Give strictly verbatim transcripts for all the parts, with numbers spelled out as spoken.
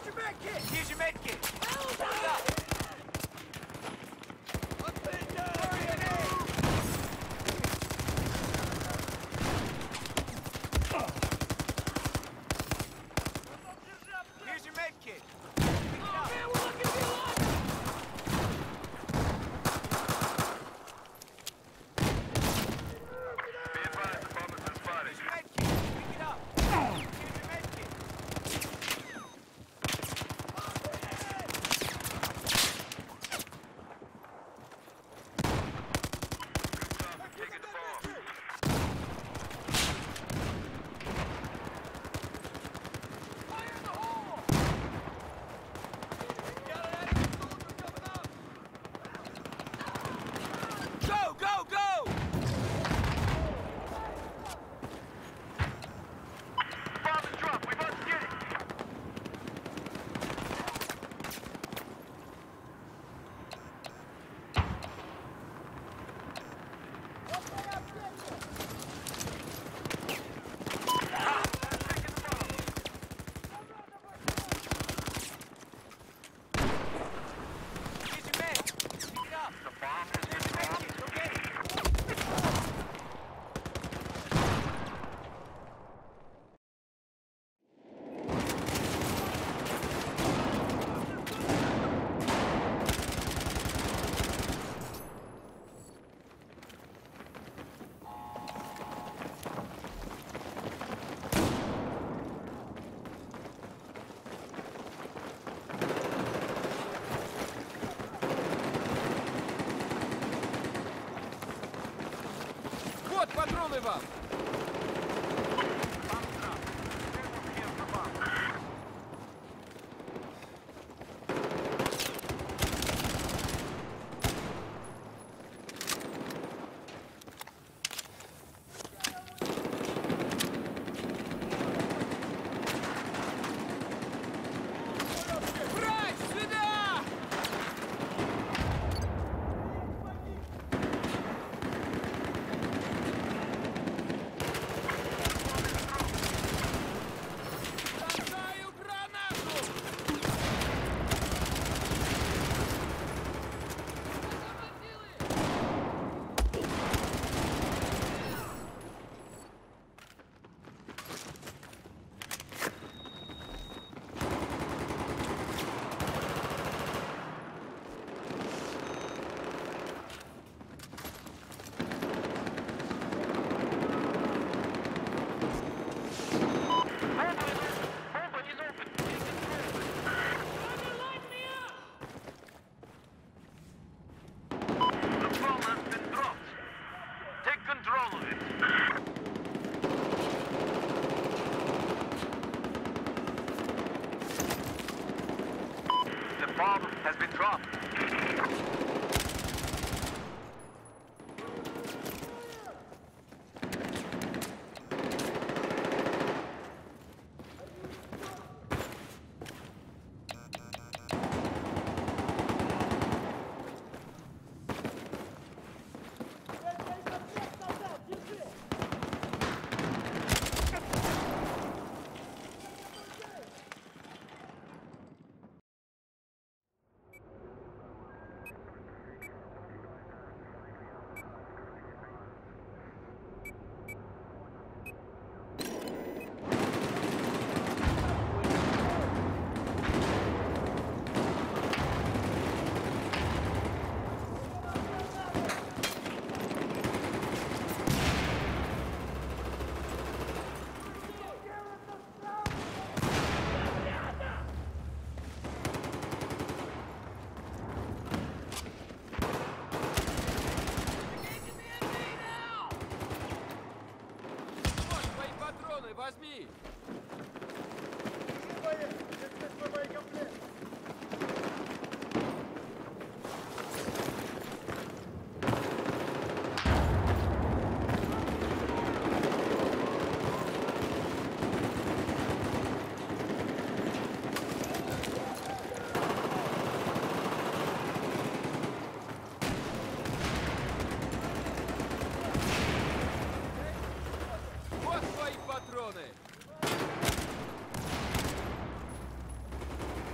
your medkit! Here's your medkit! Help! Hold up! Here's your medkit! Oh man, we're looking for you! Be advised, the bomb has been spotted. Here's your medkit! Pick it up! Here's your medkit! Taking the bomb. Fire in the hole! Go, go, go! Bomb is dropped. We must get it. Here's your med! Pick it up! The bomb has Here's been your dropped. medkit! Go get it! Вот патроны вам! Брать сюда! Бросаю гранату! The bomb has been dropped. Take control of it. The bomb has been dropped. Вот твои патроны, возьми! Вот твои патроны!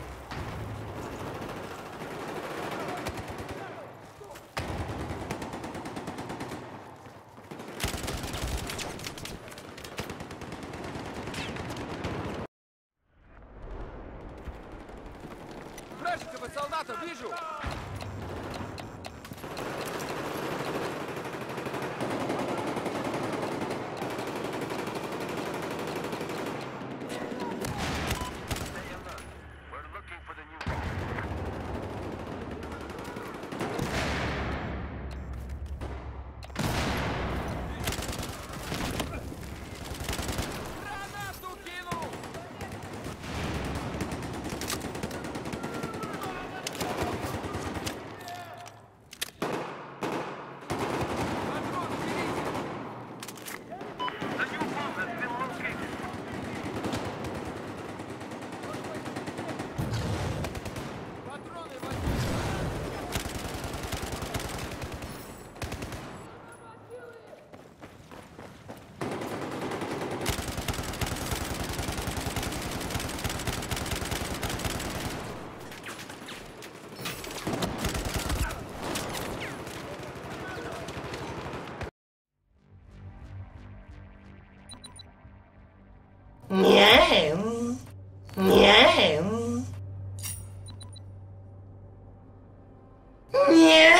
солдата, вижу! Stay alert. We're looking for the new bomb. Гранату кинул! Патроны берите! The new bomb has been located. Патроны возьми! Мяу. Мяу. Мяу.